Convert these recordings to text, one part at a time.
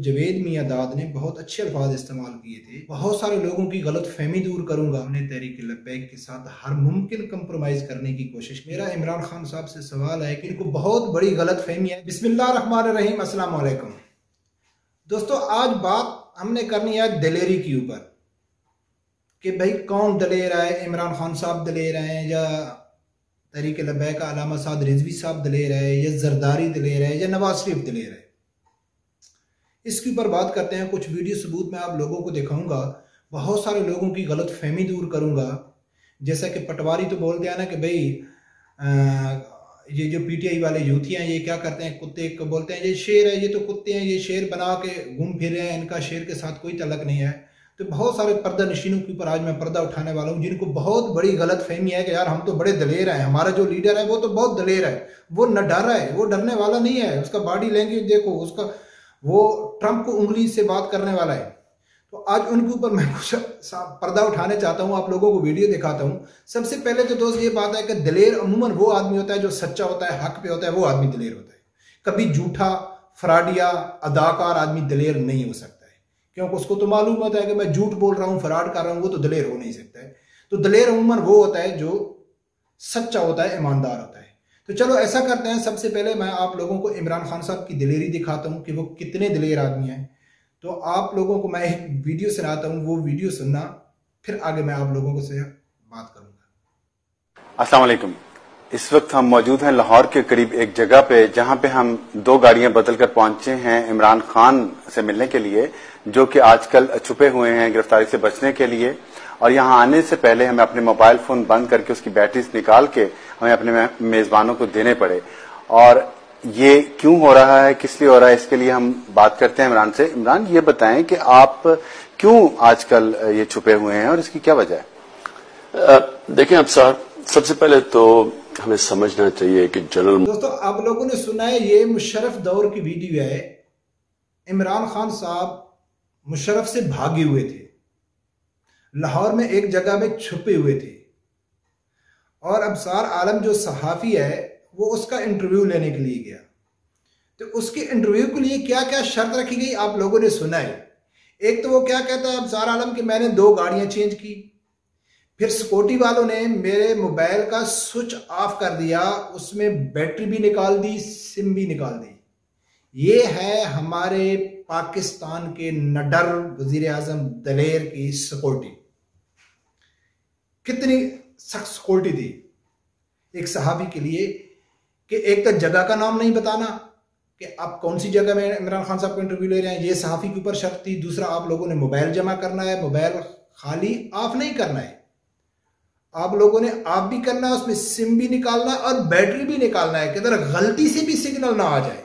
जवेद मियां दाद ने बहुत अच्छे अल्फाज इस्तेमाल किए थे। बहुत सारे लोगों की गलत फहमी दूर करूंगा। अपने तहरीक लब्बैक के साथ हर मुमकिन कंप्रोमाइज करने की कोशिश। मेरा इमरान खान साहब से सवाल है कि इनको बहुत बड़ी गलत फहमी है। बिस्मिल्लाहिर्रहमानिर्रहीम, अस्सलाम वालेकुम दोस्तों। आज बात हमने करनी है दलेरी के ऊपर कि भाई कौन दलेर है। इमरान खान साहब दलेर हैं या तहरीक लब्बैक का अलामा साद रिजवी साहब दलेर है या जरदारी दलेर है या नवाज शरीफ दलेर है। इसके ऊपर बात करते हैं। कुछ वीडियो सबूत मैं आप लोगों को दिखाऊंगा। बहुत सारे लोगों की गलत फहमी दूर करूंगा। जैसा कि पटवारी तो बोलते हैं ना कि भाई ये जो पीटीआई वाले यूथी हैं ये क्या करते हैं, कुत्ते को बोलते हैं ये शेर है, ये तो कुत्ते हैं, ये शेर बना के घूम फिर रहे हैं, इनका शेर के साथ कोई तल्लक नहीं है। तो बहुत सारे पर्दा नशीनों के ऊपर आज मैं पर्दा उठाने वाला हूँ जिनको बहुत बड़ी गलत फहमी है कि यार हम तो बड़े दलेर हैं, हमारा जो लीडर है वो तो बहुत दलेर है, वो न डर रहा है, वो डरने वाला नहीं है। उसका बॉडी लैंग्वेज देखो, उसका वो ट्रंप को उंगली से बात करने वाला है। तो आज उनके ऊपर मैं कुछ पर्दा उठाने चाहता हूं, आप लोगों को वीडियो दिखाता हूं। सबसे पहले तो दोस्त ये बात है कि दलेर अमूमन वो आदमी होता है जो सच्चा होता है, हक पे होता है, वो आदमी दलेर होता है। कभी झूठा फ्रॉडिया अदाकार आदमी दलेर नहीं हो सकता है, क्योंकि उसको तो मालूम होता है कि मैं झूठ बोल रहा हूं, फ्रॉड कर रहा हूं, वो तो दलेर हो नहीं सकता है। तो दलेर अमूमन वो होता है जो सच्चा होता है, ईमानदार होता है। तो चलो ऐसा करते हैं, सबसे पहले मैं आप लोगों को इमरान खान साहब की दलेरी दिखाता हूं कि वो कितने दलेर आदमी हैं। तो आप लोगों को मैं एक वीडियो सुनाता हूं, वो वीडियो सुनना, फिर आगे मैं आप लोगों से बात करूंगा। अस्सलाम वालेकुम। इस वक्त हम मौजूद हैं लाहौर के करीब एक जगह पे, जहां पे हम दो गाड़ियां बदलकर पहुंचे हैं इमरान खान से मिलने के लिए, जो कि आजकल छुपे हुए हैं गिरफ्तारी से बचने के लिए। और यहां आने से पहले हमें अपने मोबाइल फोन बंद करके उसकी बैटरीज निकाल के हमें अपने मेजबानों को देने पड़े। और ये क्यों हो रहा है, किस लिए हो रहा है, इसके लिए हम बात करते हैं इमरान से। इमरान, ये बताएं कि आप क्यों आजकल ये छुपे हुए हैं और इसकी क्या वजह है? देखें अब साहब, सबसे पहले तो हमें समझना चाहिए कि जनरल दोस्तों आप लोगों ने सुना है, ये मुशर्रफ दौर की वीडियो है। इमरान खान साहब मुशर्रफ से भागे हुए थे, लाहौर में एक जगह में छुपे हुए थे, और अबसार आलम जो सहाफी है वो उसका इंटरव्यू लेने के लिए गया। तो उसके इंटरव्यू के लिए क्या क्या शर्त रखी गई आप लोगों ने सुना है। एक तो वो क्या कहता है अबसार आलम कि मैंने 2 गाड़ियां चेंज की, फिर सिक्योरिटी वालों ने मेरे मोबाइल का स्विच ऑफ कर दिया, उसमें बैटरी भी निकाल दी, सिम भी निकाल दी। ये है हमारे पाकिस्तान के नडर वजीर आजम दलेर की सिक्योरिटी। कितनी सख्त सिक्योरिटी थी एक सहाबी के लिए कि एक तो जगह का नाम नहीं बताना कि आप कौन सी जगह में इमरान खान साहब को इंटरव्यू ले रहे हैं, ये सहाफी के ऊपर शर्त थी। दूसरा, आप लोगों ने मोबाइल जमा करना है, मोबाइल खाली ऑफ नहीं करना है, आप लोगों ने ऑफ भी करना है, उसमें सिम भी निकालना है और बैटरी भी निकालना है, किधर गलती से भी सिग्नल ना आ जाए।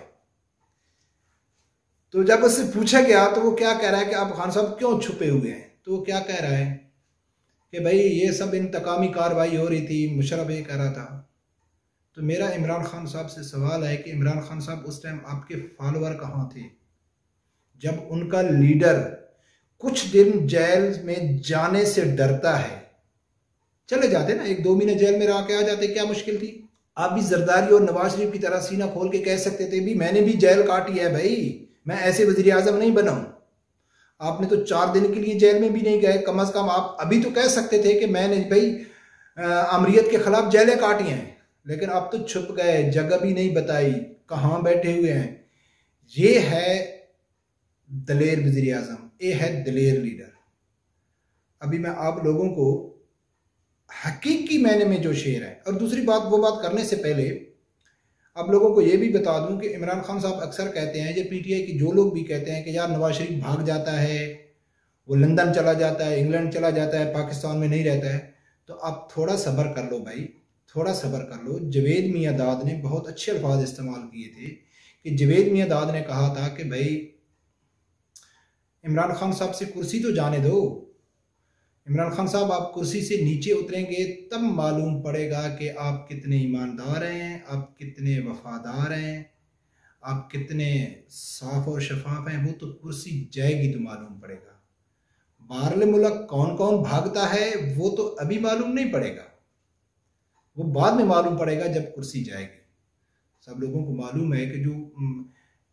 तो जब उससे पूछा गया तो वो क्या कह रहा है कि आप खान साहब क्यों छुपे हुए हैं, तो वो क्या कह रहा है कि भाई ये सब इंतकामी कार्रवाई हो रही थी, मुशर्रफ ये कह रहा था। तो मेरा इमरान खान साहब से सवाल है कि इमरान खान साहब उस टाइम आपके फॉलोअर कहाँ थे जब उनका लीडर कुछ दिन जेल में जाने से डरता है? चले जाते ना, 1-2 महीने जेल में रह के आ जाते, क्या मुश्किल थी। आप भी जरदारी और नवाज शरीफ की तरह सीना खोल के कह सकते थे भी मैंने भी जेल काटी है भाई, मैं ऐसे वजीर आजम नहीं बना हूं। आपने तो 4 दिन के लिए जेल में भी नहीं गए, कम अज कम आप अभी तो कह सकते थे कि मैंने भाई अमरीत के खिलाफ जेलें काटी हैं। लेकिन आप तो छुप गए, जगह भी नहीं बताई, कहाँ बैठे हुए हैं। ये है दलेर वजीर आजम, ये है दलेर लीडर। अभी मैं आप लोगों को हकीकी मायने में जो शेर है, और दूसरी बात, वो बात करने से पहले आप लोगों को ये भी बता दूं कि इमरान खान साहब अक्सर कहते हैं, ये पीटीआई की जो लोग भी कहते हैं कि यार नवाज शरीफ भाग जाता है, वो लंदन चला जाता है, इंग्लैंड चला जाता है, पाकिस्तान में नहीं रहता है। तो आप थोड़ा सब्र कर लो भाई, थोड़ा सब्र कर लो। जवेद मियां दाद ने बहुत अच्छे अल्फाज इस्तेमाल किए थे कि जवेद मियां दाद ने कहा था कि भाई इमरान खान साहब से कुर्सी तो जाने दो, इमरान खान साहब आप कुर्सी से नीचे उतरेंगे तब मालूम पड़ेगा कि आप कितने ईमानदार हैं, आप कितने वफादार हैं, आप कितने साफ और शफाफ हैं। वो तो कुर्सी जाएगी तो मालूम पड़ेगा। बाहरले मुल्क कौन कौन भागता है वो तो अभी मालूम नहीं पड़ेगा, वो बाद में मालूम पड़ेगा जब कुर्सी जाएगी। सब लोगों को मालूम है कि जो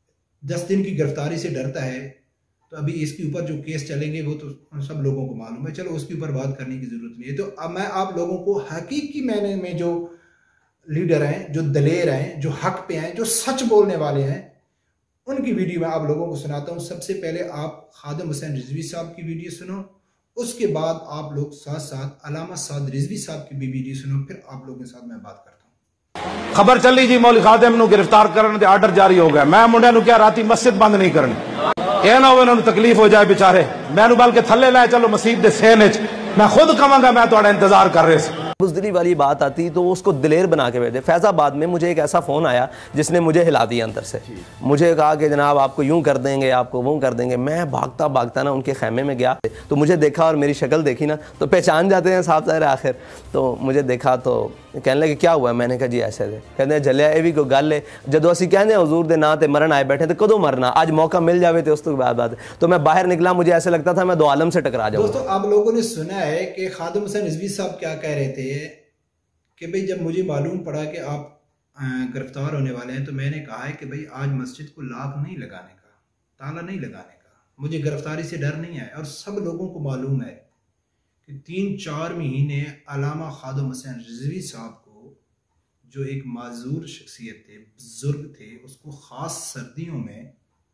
10 दिन की गिरफ्तारी से डरता है, तो अभी इसके ऊपर जो केस चलेंगे वो तो सब लोगों को मालूम है, चलो उसके ऊपर बात करने की जरूरत नहीं है। तो अब मैं आप लोगों को हकीकी मायने में जो लीडर हैं, जो दलेर हैं, जो हक पे हैं, जो सच बोलने वाले हैं, उनकी वीडियो मैं आप लोगों को सुनाता हूँ। सबसे पहले आप खादिम हुसैन रिजवी साहब की वीडियो सुनो, उसके बाद आप लोग साथ साथ अलामा साद रिजवी साहब की भी वीडियो सुनो, फिर आप लोगों के साथ मैं बात करता हूँ। खबर चली जी मौलवी खादिम नूं गिरफ्तार करने दे आर्डर जारी हो गया। मैं मुंडिया नूं क्या राती मस्जिद बंद नहीं करनी, यह ना हो इन्होंने तकलीफ हो जाए बेचारे, मैनू बल्कि थले लाए चलो मसीत दे सेन च, मैं खुद कहांगा मैं तुहाडा इंतजार कर रहे थे। बुज़दिली वाली बात आती तो उसको दिलेर बना के भेजे। फैज़ाबाद में मुझे एक ऐसा फ़ोन आया जिसने मुझे हिला दिया अंदर से, मुझे कहा कि जनाब आपको यूं कर देंगे, आपको वो कर देंगे। मैं भागता भागता ना उनके खैमे में गया, तो मुझे देखा और मेरी शक्ल देखी ना तो पहचान जाते हैं साहब ज़ाहिर आखिर। तो मुझे देखा तो कहने लगे क्या हुआ, मैंने कहा जी ऐसे थे। कहते जलिया ये भी कोई गल है, जदों असीं कहंदे हुजूर दे नां ते मरण आए बैठे तो कदों मरना, आज मौका मिल जाए तो उस तो बाद। तो मैं बाहर निकला, मुझे ऐसे लगता था मैं दो आलम से टकरा जाऊँ। दोस्तों आप लोगों ने सुना है कि खादिम हुसैन रिजवी साहब क्या कह रहे थे कि भाई जब मुझे मालूम पड़ा कि आप गिरफ्तार होने वाले हैं तो मैंने कहा है कि भाई आज मस्जिद को लॉक नहीं लगाने का, ताला नहीं लगाने का, मुझे गिरफ्तारी से डर नहीं है। और सब लोगों को मालूम है कि 3-4 महीने अलामा खादिम हुसैन रिजवी साहब को, जो एक माजूर शख्सियत थे, बुजुर्ग थे, उसको ख़ास सर्दियों में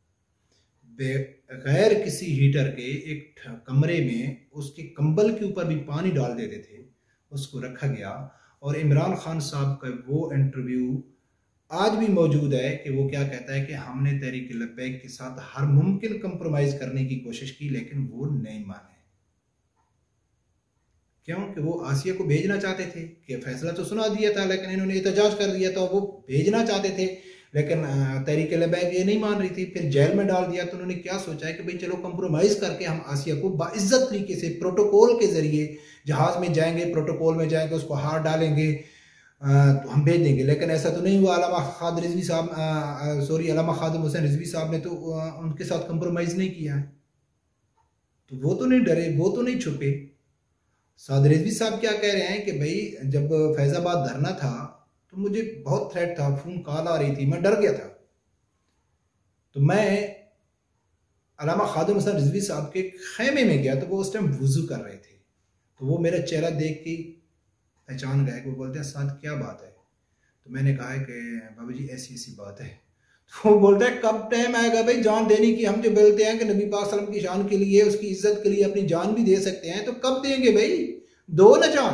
बगैर किसी हीटर के एक कमरे में उसके कंबल के ऊपर भी पानी डाल देते थे, उसको रखा गया। और इमरान खान साहब का वो इंटरव्यू आज भी मौजूद है कि वो क्या कहता है कि हमने तहरीक लब्बैक के साथ हर मुमकिन कंप्रोमाइज़ करने की कोशिश की लेकिन वो नहीं माने। क्यों? कि वो आसिया को भेजना चाहते थे, कि फैसला तो सुना दिया था लेकिन इन्होंने एहतजाज कर दिया था, वो भेजना चाहते थे लेकिन तहरीक लब्बैक ये नहीं मान रही थी, फिर जेल में डाल दिया। तो उन्होंने क्या सोचा है कि भाई चलो कंप्रोमाइज़ करके हम आसिया को बाइज्जत तरीके से प्रोटोकॉल के ज़रिए जहाज़ में जाएंगे, प्रोटोकॉल में जाएंगे, उसको हार डालेंगे तो हम भेज देंगे। लेकिन ऐसा तो नहीं हुआ। अलामा खादिम रिजवी साहब अलामा खादिम हुसैन रिजवी साहब ने तो उनके साथ कंप्रोमाइज़ नहीं किया है, तो वो तो नहीं डरे, वो तो नहीं छुपे। साद रिजवी साहब क्या कह रहे हैं कि भाई जब फैज़ाबाद धरना था तो मुझे बहुत थ्रेट था, फ़ोन कॉल आ रही थी, मैं डर गया था। तो मैं अलामा खादिम हुसैन रिजवी साहब के खैमे में गया तो वो उस टाइम वुज़ू कर रहे थे, तो वो मेरा चेहरा देख के पहचान गए। वो बोलते हैं साथ क्या बात है? तो मैंने कहा है कि बाबा जी ऐसी ऐसी बात है। तो वो बोलते हैं कब टाइम आएगा भाई जान देने की? हम जो बोलते हैं कि नबी पाक सल्लल्लाहु अलैहि वसल्लम की शान के लिए, उसकी इज्जत के लिए अपनी जान भी दे सकते हैं, तो कब देंगे भाई? दो न जान।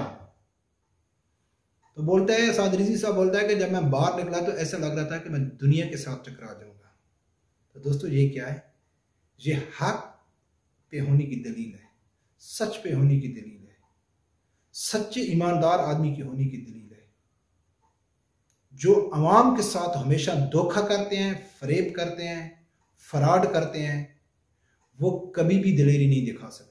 तो बोलता है साद रिजवी साहब बोलता है कि जब मैं बाहर निकला तो ऐसा लग रहा था कि मैं दुनिया के साथ टकरा जाऊंगा। तो दोस्तों ये क्या है? ये हक पे होने की दलील है, सच पे होने की दलील है, सच्चे ईमानदार आदमी की होने की दलील है। जो अवाम के साथ हमेशा धोखा करते हैं, फरेब करते हैं, फराड करते हैं, वो कभी भी दिलेरी नहीं दिखा सकते।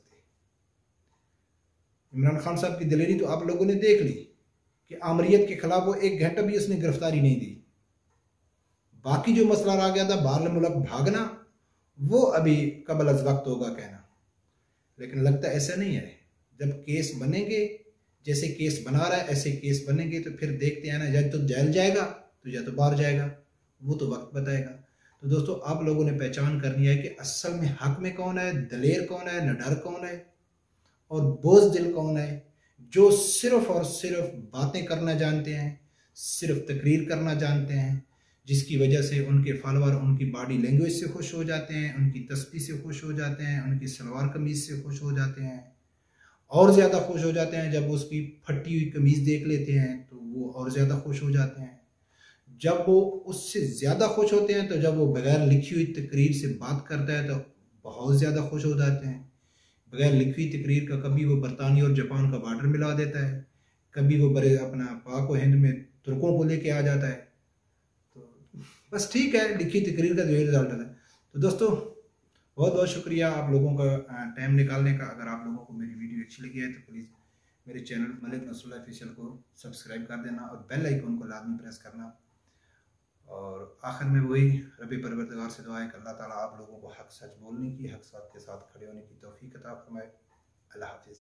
इमरान खान साहब की दिलेरी तो आप लोगों ने देख ली कि आमरीत के खिलाफ वो 1 घंटा भी उसने गिरफ्तारी नहीं दी। बाकी जो मसला रह गया था बाहर मुल्क भागना, वो अभी कबल अज वक्त होगा कहना। लेकिन लगता ऐसा नहीं है। जब केस बनेंगे, जैसे केस बना रहा है ऐसे केस बनेंगे, तो फिर देखते हैं ना, या तो जेल जाएगा तो या तो बाहर जाएगा, वो तो वक्त बताएगा। तो दोस्तों आप लोगों ने पहचान करनी है कि असल में हक में कौन है, दलेर कौन है, निडर कौन है और बोझदिल कौन है, जो सिर्फ और सिर्फ बातें करना जानते हैं, सिर्फ तकरीर करना जानते हैं, जिसकी वजह से उनके फॉलोअर उनकी बॉडी लैंग्वेज से खुश हो जाते हैं, उनकी तस्बीह से खुश हो जाते हैं, उनकी सलवार कमीज से खुश हो जाते हैं, और ज़्यादा खुश हो जाते हैं जब उसकी फटी हुई कमीज़ देख लेते हैं तो वो और ज़्यादा खुश हो जाते हैं। जब वो उससे ज़्यादा खुश होते हैं तो जब वो बगैर लिखी हुई तकरीर से बात करता है तो बहुत ज़्यादा खुश हो जाते हैं। बगैर लिखी हुई तकरीर का कभी वो बरतानिया और जापान का बॉर्डर मिला देता है, कभी वो बड़े अपना पाक व हिंद में तुर्कों को लेके आ जाता है। तो बस ठीक है, लिखी तकरीर का जो रिजल्ट है। तो दोस्तों बहुत बहुत शुक्रिया आप लोगों का टाइम निकालने का। अगर आप लोगों को मेरी वीडियो अच्छी लगी है तो प्लीज़ मेरे चैनल मलिक नसरुल्लाह ऑफिशियल को सब्सक्राइब कर देना और बेल आइकन को लाजमी प्रेस करना। और आखिर में वही रब्बी परवरदिगार से दुआ है कि अल्लाह ताला आप लोगों को हक सच बोलने की, हक साथ के साथ खड़े होने की तौफीक अता फरमाए। अल्लाह हाफिज़।